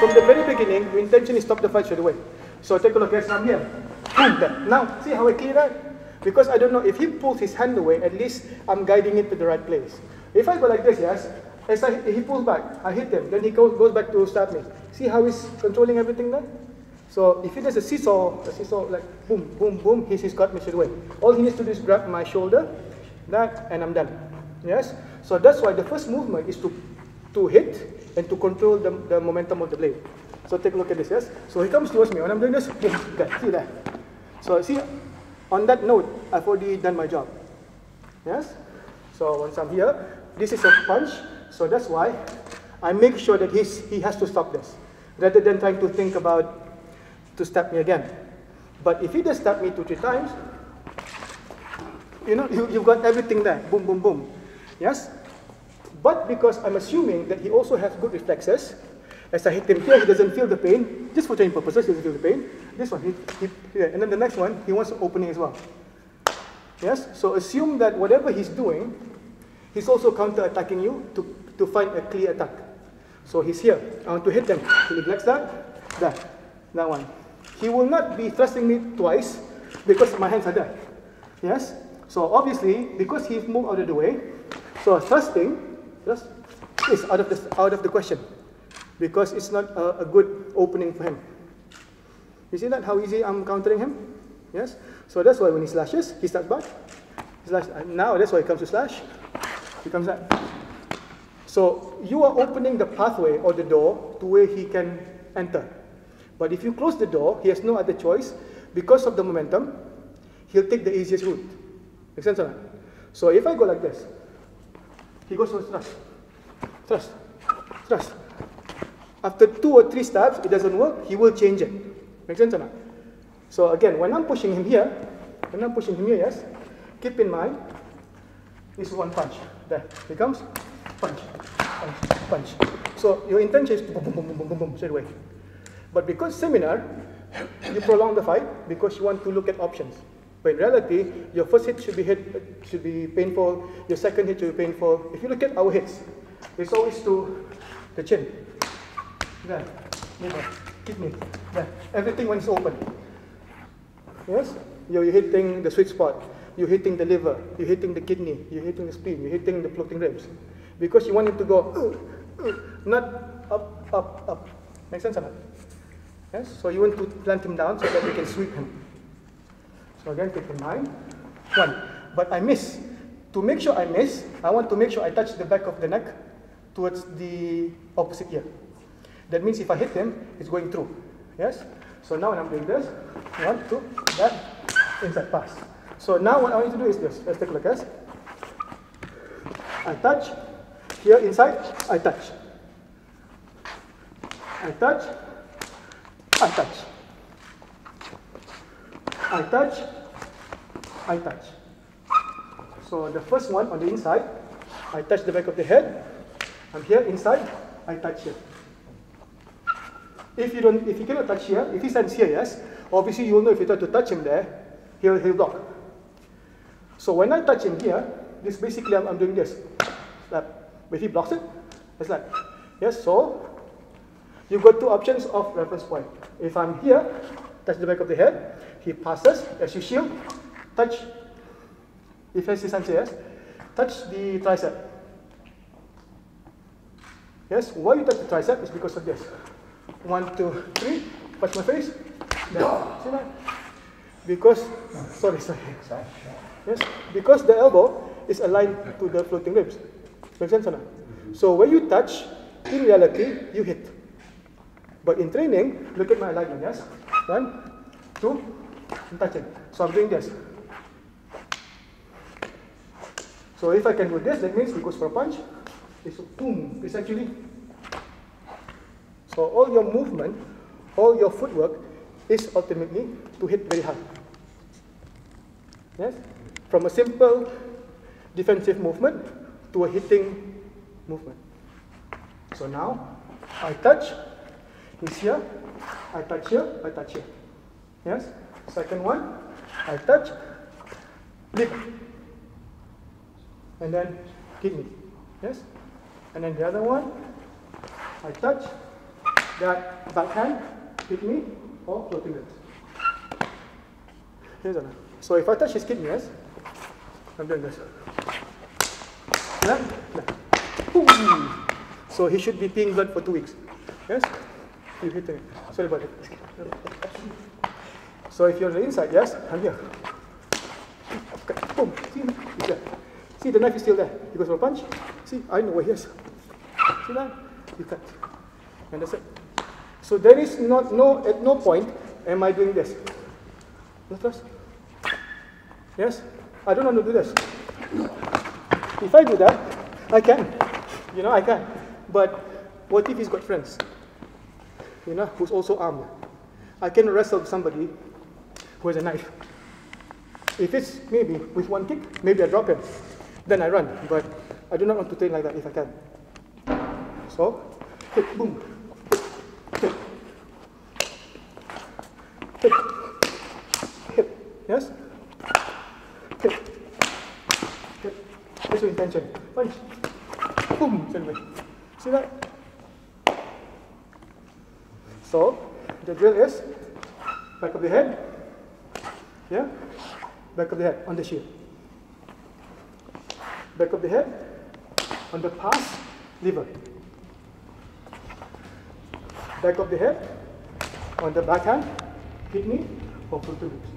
from the very beginning, the intention is stop the fight straight away. So take a look, yes, I'm here. Boom, there. Now, see how I clear that? Because I don't know, if he pulls his hand away, at least I'm guiding it to the right place. If I go like this, yes, as he pulls back, I hit him, then he goes back to stab me. See how he's controlling everything there? So if he does a seesaw like boom, boom, boom, he's got me straight away. All he needs to do is grab my shoulder, that, and I'm done. Yes? So that's why the first movement is to hit and to control the momentum of the blade. So take a look at this, yes? So he comes towards me, when I'm doing this, boom, there, see that? So see, on that note, I've already done my job. Yes? So once I'm here, this is a punch, so that's why I make sure that he has to stop this, rather than trying to think about to stab me again. But if he does stab me 2-3 times, you know, you've got everything there, boom, boom, boom. Yes? But because I'm assuming that he also has good reflexes, as I hit him here, he doesn't feel the pain, just for training purposes, he doesn't feel the pain. This one, and then the next one, he wants opening as well. Yes? So assume that whatever he's doing, he's also counter-attacking you to find a clear attack. So he's here, I want to hit him. He neglects that one. He will not be thrusting me twice because my hands are there. Yes? So obviously, because he's moved out of the way, so thrusting is out of the question, because it's not a good opening for him. You see that, how easy I'm countering him? Yes? So that's why when he slashes, he starts back. Now that's why he comes to slash. He comes back. So you are opening the pathway or the door to where he can enter. But if you close the door, he has no other choice. Because of the momentum, he'll take the easiest route. Make sense or not? So if I go like this, he goes for thrust, thrust, thrust. After 2 or 3 stabs, it doesn't work, he will change it. Make sense or not? So again, when I'm pushing him here, yes, keep in mind, this is one punch. There, he comes, punch, punch, punch. So your intention is to boom, boom, boom, boom, boom, boom, straight away. But because seminar, you prolong the fight because you want to look at options. But in reality, your first hit should be painful, your second hit should be painful. If you look at our hits, it's always to the chin. There, liver, kidney, there. Everything when it's open. Yes? You're hitting the sweet spot. You're hitting the liver, you're hitting the kidney, you're hitting the spleen, you're hitting the floating ribs. Because you want him to go, not up, up, up. Make sense or not? Yes? So you want to plant him down so that you can sweep him. So again, keep in mind, 1. But I miss. To make sure I miss, I want to make sure I touch the back of the neck towards the opposite ear. That means if I hit him, it's going through. Yes? So now when I'm doing this, 1, 2, that, inside pass. So now what I want you to do is this. Let's take a look at this. I touch, here inside, I touch. I touch, I touch. I touch, I touch. So the first one on the inside, I touch the back of the head. I'm here inside, I touch here. If you cannot touch here, if he stands here, yes, obviously you will know if you try to touch him there, he'll block. So when I touch him here, this basically I'm doing this. But if he blocks it, it's like, yes, so you've got 2 options of reference point. If I'm here, touch the back of the head, he passes, as you shield, touch, if he stands here, yes, touch the tricep. Yes, why you touch the tricep is because of this. 1, 2, 3, touch my face, there, see that? Because, sorry. Yes, because the elbow is aligned to the floating ribs. Make sense or not? So when you touch, in reality, you hit. But in training, look at my alignment, yes? 1, 2, I'm touching. So I'm doing this. So if I can do this, that means he goes for a punch. It's boom, essentially. So all your movement, all your footwork is ultimately to hit very hard. Yes? From a simple defensive movement to a hitting movement. So now, I touch, he's here, I touch here, I touch here. Yes? Second one, I touch, lip, and then kidney. Yes? And then the other one, I touch, that backhand hit me or floating it. So if I touch his kidney, yes, I'm doing this. Yeah? Yeah. So he should be peeing blood for 2 weeks. Yes? You hit him. Sorry about it. So if you're on the inside, yes, I'm here. Boom. See? He's there. See, the knife is still there. You go for a punch. See, I know where he is. See that? You cut. And that's it. So there is at no point am I doing this. Not first. Yes? I don't want to do this. If I do that, I can. You know, I can. But what if he's got friends? You know, who's also armed? I can wrestle somebody who has a knife. If it's maybe with one kick, maybe I drop him. Then I run. But I do not want to train like that if I can. So, hit, boom. Hit. Hit. Hit. Yes? Hit. Hit. That's your intention. Punch. Boom. Same way. See that? So, the drill is back of the head. Yeah? Back of the head on the shield. Back of the head on the pass lever. Back of the head on the backhand, kidney, or frontal ribs.